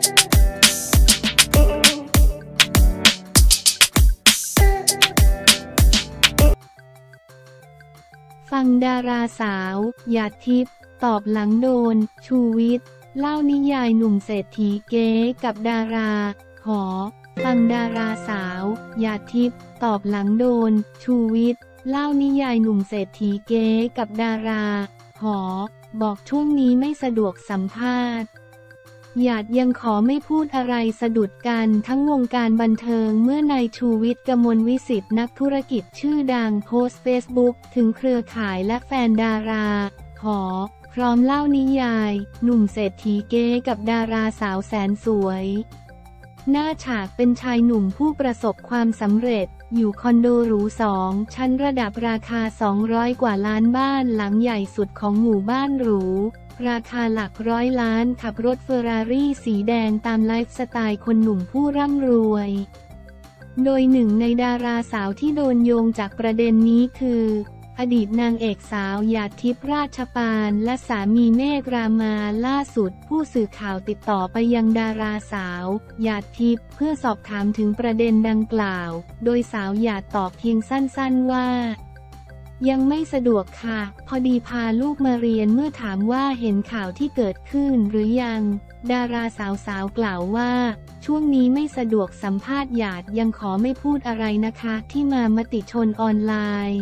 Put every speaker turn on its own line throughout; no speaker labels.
ฟังดาราสาวหยาดทิพย์ตอบหลังโดนชูวิทย์เล่านิยายหนุ่มเศรษฐีเก๊กับดาราหอฟังดาราสาวหยาดทิพย์ตอบหลังโดนชูวิทย์เล่านิยายหนุ่มเศรษฐีเก๊กับดาราหอบอกช่วงนี้ไม่สะดวกสัมภาษณ์หยาดยังขอไม่พูดอะไรสะดุดกันทั้งวงการบันเทิงเมื่อนายชูวิทย์กมลวิสิทธิ์นักธุรกิจชื่อดังโพสต์เฟซบุ๊กถึงเครือข่ายและแฟนดาราหอพร้อมเล่านิยายหนุ่มเศรษฐีเก๊กับดาราสาวแสนสวยหน้าฉากเป็นชายหนุ่มผู้ประสบความสำเร็จอยู่คอนโดหรู2 ชั้นระดับราคา200กว่าล้านบ้านหลังใหญ่สุดของหมู่บ้านหรูราคาหลักร้อยล้านขับรถเฟอร์รารี่สีแดงตามไลฟ์สไตล์คนหนุ่มผู้ร่ำรวยโดยหนึ่งในดาราสาวที่โดนโยงจากประเด็นนี้คืออดีตนางเอกสาวหยาดทิพย์ราชปานและสามีเมฆรามาล่าสุดผู้สื่อข่าวติดต่อไปยังดาราสาวหยาดทิพย์เพื่อสอบถามถึงประเด็นดังกล่าวโดยสาวหยาดตอบเพียงสั้นๆว่ายังไม่สะดวกค่ะพอดีพาลูกมาเรียนเมื่อถามว่าเห็นข่าวที่เกิดขึ้นหรือยังดาราสาวกล่าวว่าช่วงนี้ไม่สะดวกสัมภาษณ์หยาดยังขอไม่พูดอะไรนะคะที่มามติชนออนไลน์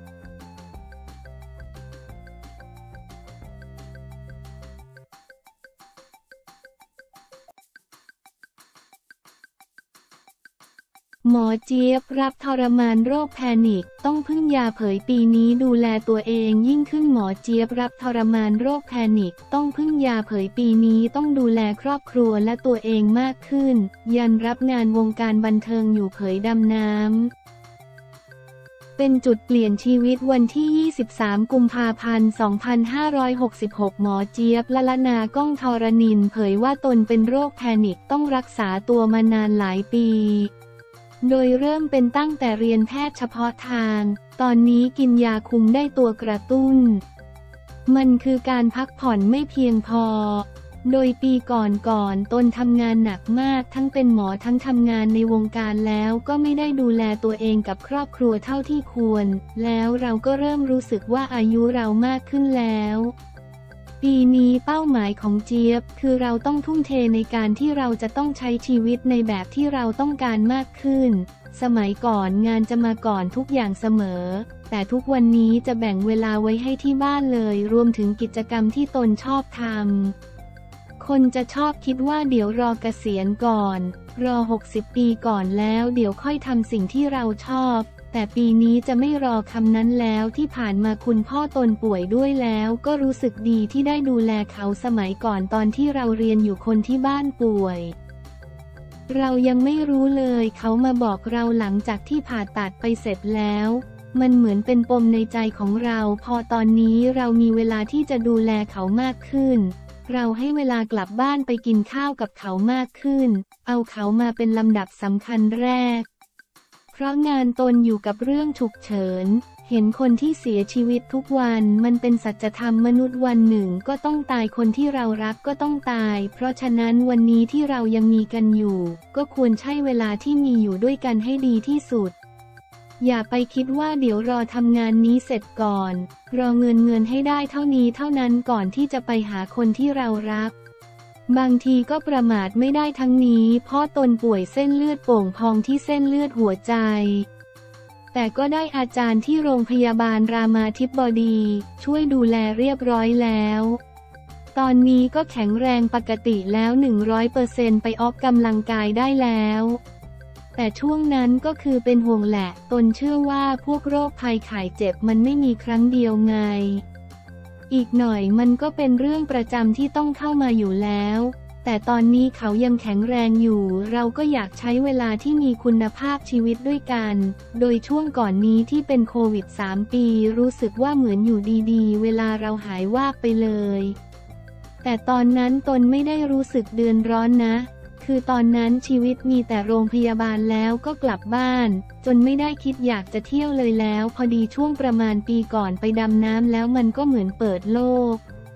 หมอเจี๊ยบรับทรมานโรคแพนิคต้องพึ่งยาเผยปีนี้ดูแลตัวเองยิ่งขึ้นหมอเจี๊ยบรับทรมานโรคแพนิคต้องพึ่งยาเผยปีนี้ต้องดูแลครอบครัวและตัวเองมากขึ้นยันรับงานวงการบันเทิงอยู่เผยดำน้ำเป็นจุดเปลี่ยนชีวิตวันที่ 23 กุมภาพันธ์ 2566 หมอเจี๊ยบละละนาก้องธรณินเผยว่าตนเป็นโรคแพนิคต้องรักษาตัวมานานหลายปีโดยเริ่มเป็นตั้งแต่เรียนแพทย์เฉพาะทางตอนนี้กินยาคุมได้ตัวกระตุ้นมันคือการพักผ่อนไม่เพียงพอโดยปีก่อนตนทำงานหนักมากทั้งเป็นหมอทั้งทำงานในวงการแล้วก็ไม่ได้ดูแลตัวเองกับครอบครัวเท่าที่ควรแล้วเราก็เริ่มรู้สึกว่าอายุเรามากขึ้นแล้วปีนี้เป้าหมายของเจี๊ยบคือเราต้องทุ่มเทในการที่เราจะต้องใช้ชีวิตในแบบที่เราต้องการมากขึ้นสมัยก่อนงานจะมาก่อนทุกอย่างเสมอแต่ทุกวันนี้จะแบ่งเวลาไว้ให้ที่บ้านเลยรวมถึงกิจกรรมที่ตนชอบทำคนจะชอบคิดว่าเดี๋ยวรอเกษียณก่อนรอ60 ปีก่อนแล้วเดี๋ยวค่อยทำสิ่งที่เราชอบแต่ปีนี้จะไม่รอคำนั้นแล้วที่ผ่านมาคุณพ่อตนป่วยด้วยแล้วก็รู้สึกดีที่ได้ดูแลเขาสมัยก่อนตอนที่เราเรียนอยู่คนที่บ้านป่วยเรายังไม่รู้เลยเขามาบอกเราหลังจากที่ผ่าตัดไปเสร็จแล้วมันเหมือนเป็นปมในใจของเราพอตอนนี้เรามีเวลาที่จะดูแลเขามากขึ้นเราให้เวลากลับบ้านไปกินข้าวกับเขามากขึ้นเอาเขามาเป็นลำดับสำคัญแรกเพราะงานตนอยู่กับเรื่องฉุกเฉินเห็นคนที่เสียชีวิตทุกวันมันเป็นสัจธรรมมนุษย์วันหนึ่งก็ต้องตายคนที่เรารักก็ต้องตายเพราะฉะนั้นวันนี้ที่เรายังมีกันอยู่ก็ควรใช้เวลาที่มีอยู่ด้วยกันให้ดีที่สุดอย่าไปคิดว่าเดี๋ยวรอทำงานนี้เสร็จก่อนรอเงินให้ได้เท่านี้เท่านั้นก่อนที่จะไปหาคนที่เรารักบางทีก็ประมาทไม่ได้ทั้งนี้เพราะตนป่วยเส้นเลือดโป่งพองที่เส้นเลือดหัวใจแต่ก็ได้อาจารย์ที่โรงพยาบาลรามาธิบดีช่วยดูแลเรียบร้อยแล้วตอนนี้ก็แข็งแรงปกติแล้ว 100% ไปออกกำลังกายได้แล้วแต่ช่วงนั้นก็คือเป็นห่วงแหละตนเชื่อว่าพวกโรคภัยไข้เจ็บมันไม่มีครั้งเดียวไงอีกหน่อยมันก็เป็นเรื่องประจำที่ต้องเข้ามาอยู่แล้วแต่ตอนนี้เขายังแข็งแรงอยู่เราก็อยากใช้เวลาที่มีคุณภาพชีวิตด้วยกันโดยช่วงก่อนนี้ที่เป็นโควิด3 ปีรู้สึกว่าเหมือนอยู่ดีๆเวลาเราหายวาบไปเลยแต่ตอนนั้นตนไม่ได้รู้สึกเดือดร้อนนะคือตอนนั้นชีวิตมีแต่โรงพยาบาลแล้วก็กลับบ้านจนไม่ได้คิดอยากจะเที่ยวเลยแล้วพอดีช่วงประมาณปีก่อนไปดำน้ำแล้วมันก็เหมือนเปิดโลก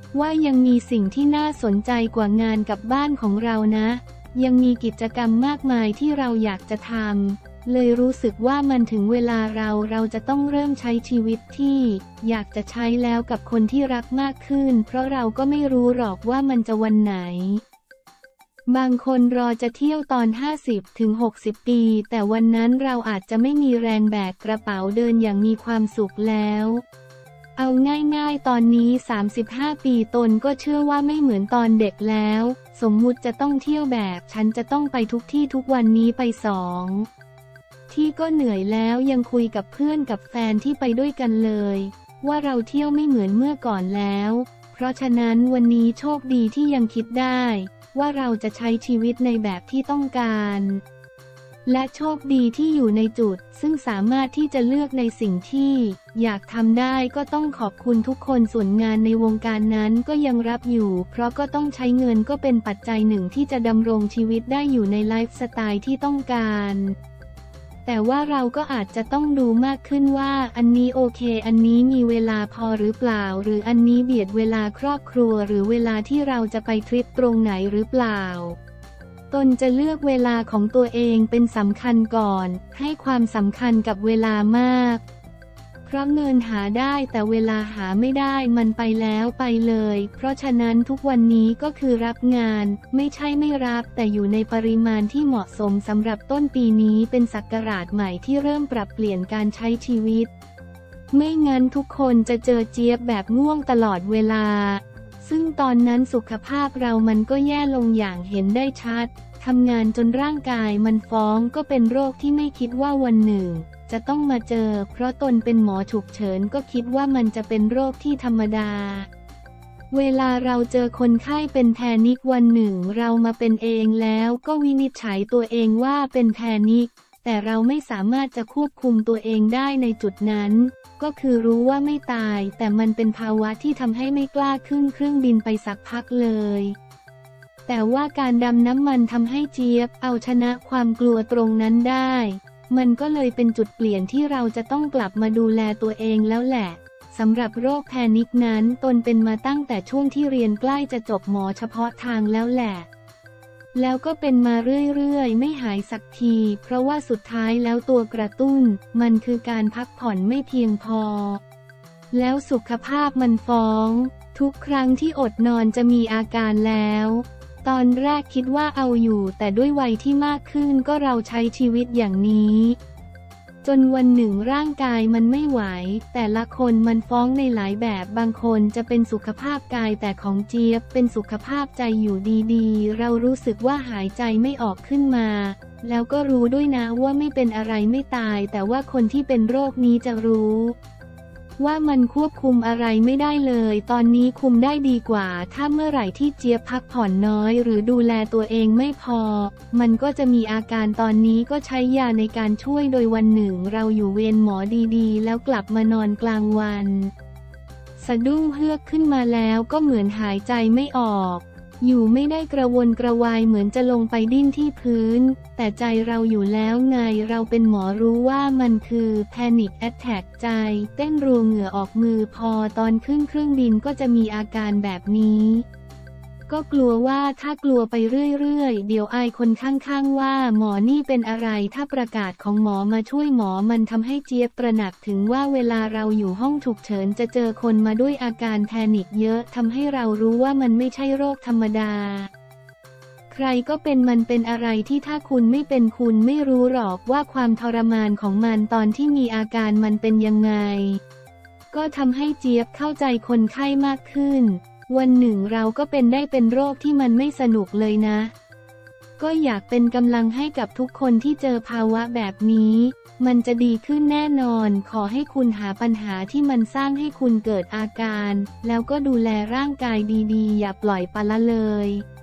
ว่ายังมีสิ่งที่น่าสนใจกว่างานกับบ้านของเรานะยังมีกิจกรรมมากมายที่เราอยากจะทำเลยรู้สึกว่ามันถึงเวลาเราจะต้องเริ่มใช้ชีวิตที่อยากจะใช้แล้วกับคนที่รักมากขึ้นเพราะเราก็ไม่รู้หรอกว่ามันจะวันไหนบางคนรอจะเที่ยวตอน50 ถึง 60 ปีแต่วันนั้นเราอาจจะไม่มีแรงแบกกระเป๋าเดินอย่างมีความสุขแล้วเอาง่ายๆตอนนี้35 ปีตนก็เชื่อว่าไม่เหมือนตอนเด็กแล้วสมมุติจะต้องเที่ยวแบบฉันจะต้องไปทุกที่ทุกวันนี้ไป2 ที่ก็เหนื่อยแล้วยังคุยกับเพื่อนกับแฟนที่ไปด้วยกันเลยว่าเราเที่ยวไม่เหมือนเมื่อก่อนแล้วเพราะฉะนั้นวันนี้โชคดีที่ยังคิดได้ว่าเราจะใช้ชีวิตในแบบที่ต้องการและโชคดีที่อยู่ในจุดซึ่งสามารถที่จะเลือกในสิ่งที่อยากทำได้ก็ต้องขอบคุณทุกคนส่วนงานในวงการนั้นก็ยังรับอยู่เพราะก็ต้องใช้เงินก็เป็นปัจจัยหนึ่งที่จะดำรงชีวิตได้อยู่ในไลฟ์สไตล์ที่ต้องการแต่ว่าเราก็อาจจะต้องดูมากขึ้นว่าอันนี้โอเคอันนี้มีเวลาพอหรือเปล่าหรืออันนี้เบียดเวลาครอบครัวหรือเวลาที่เราจะไปทริปตรงไหนหรือเปล่าตนจะเลือกเวลาของตัวเองเป็นสำคัญก่อนให้ความสำคัญกับเวลามากเพราะเงินหาได้แต่เวลาหาไม่ได้มันไปแล้วไปเลยเพราะฉะนั้นทุกวันนี้ก็คือรับงานไม่ใช่ไม่รับแต่อยู่ในปริมาณที่เหมาะสมสำหรับต้นปีนี้เป็นศักราชใหม่ที่เริ่มปรับเปลี่ยนการใช้ชีวิตไม่งั้นทุกคนจะเจอเจี๊ยบแบบง่วงตลอดเวลาซึ่งตอนนั้นสุขภาพเรามันก็แย่ลงอย่างเห็นได้ชัดทำงานจนร่างกายมันฟ้องก็เป็นโรคที่ไม่คิดว่าวันหนึ่งจะต้องมาเจอเพราะตนเป็นหมอฉุกเฉินก็คิดว่ามันจะเป็นโรคที่ธรรมดาเวลาเราเจอคนไข้เป็นแพนิควันหนึ่งเรามาเป็นเองแล้วก็วินิจฉัยตัวเองว่าเป็นแพนิคแต่เราไม่สามารถจะควบคุมตัวเองได้ในจุดนั้นก็คือรู้ว่าไม่ตายแต่มันเป็นภาวะที่ทำให้ไม่กล้าขึ้นเครื่องบินไปสักพักเลยแต่ว่าการดำน้ำมันทำให้เจี๊ยบเอาชนะความกลัวตรงนั้นได้มันก็เลยเป็นจุดเปลี่ยนที่เราจะต้องกลับมาดูแลตัวเองแล้วแหละสำหรับโรคแพนิคนั้นตนเป็นมาตั้งแต่ช่วงที่เรียนใกล้จะจบหมอเฉพาะทางแล้วแหละแล้วก็เป็นมาเรื่อยๆไม่หายสักทีเพราะว่าสุดท้ายแล้วตัวกระตุ้นมันคือการพักผ่อนไม่เพียงพอแล้วสุขภาพมันฟ้องทุกครั้งที่อดนอนจะมีอาการแล้วตอนแรกคิดว่าเอาอยู่แต่ด้วยวัยที่มากขึ้นก็เราใช้ชีวิตอย่างนี้จนวันหนึ่งร่างกายมันไม่ไหวแต่ละคนมันฟ้องในหลายแบบบางคนจะเป็นสุขภาพกายแต่ของเจี๊ยบเป็นสุขภาพใจอยู่ดีๆเรารู้สึกว่าหายใจไม่ออกขึ้นมาแล้วก็รู้ด้วยนะว่าไม่เป็นอะไรไม่ตายแต่ว่าคนที่เป็นโรคนี้จะรู้ว่ามันควบคุมอะไรไม่ได้เลยตอนนี้คุมได้ดีกว่าถ้าเมื่อไหร่ที่เจี๊ยบพักผ่อนน้อยหรือดูแลตัวเองไม่พอมันก็จะมีอาการตอนนี้ก็ใช้ยาในการช่วยโดยวันหนึ่งเราอยู่เวรหมอดีๆแล้วกลับมานอนกลางวันสะดุ้งเฮือกขึ้นมาแล้วก็เหมือนหายใจไม่ออกอยู่ไม่ได้กระวนกระวายเหมือนจะลงไปดิ้นที่พื้นแต่ใจเราอยู่แล้วไงเราเป็นหมอรู้ว่ามันคือ Panic Attack ใจเต้นรัวเหงื่อออกมือพอตอนขึ้นเครื่องบินก็จะมีอาการแบบนี้ก็กลัวว่าถ้ากลัวไปเรื่อยๆเดี๋ยวอายคนข้างๆว่าหมอนี่เป็นอะไรถ้าประกาศของหมอมาช่วยหมอมันทำให้เจี๊ยบตระหนักถึงว่าเวลาเราอยู่ห้องฉุกเฉินจะเจอคนมาด้วยอาการแพนิคเยอะทำให้เรารู้ว่ามันไม่ใช่โรคธรรมดาใครก็เป็นมันเป็นอะไรที่ถ้าคุณไม่เป็นคุณไม่รู้หรอกว่าความทรมานของมันตอนที่มีอาการมันเป็นยังไงก็ทำให้เจี๊ยบเข้าใจคนไข้มากขึ้นวันหนึ่งเราก็เป็นโรคที่มันไม่สนุกเลยนะก็อยากเป็นกำลังให้กับทุกคนที่เจอภาวะแบบนี้มันจะดีขึ้นแน่นอนขอให้คุณหาปัญหาที่มันสร้างให้คุณเกิดอาการแล้วก็ดูแลร่างกายดีๆอย่าปล่อยปละเลย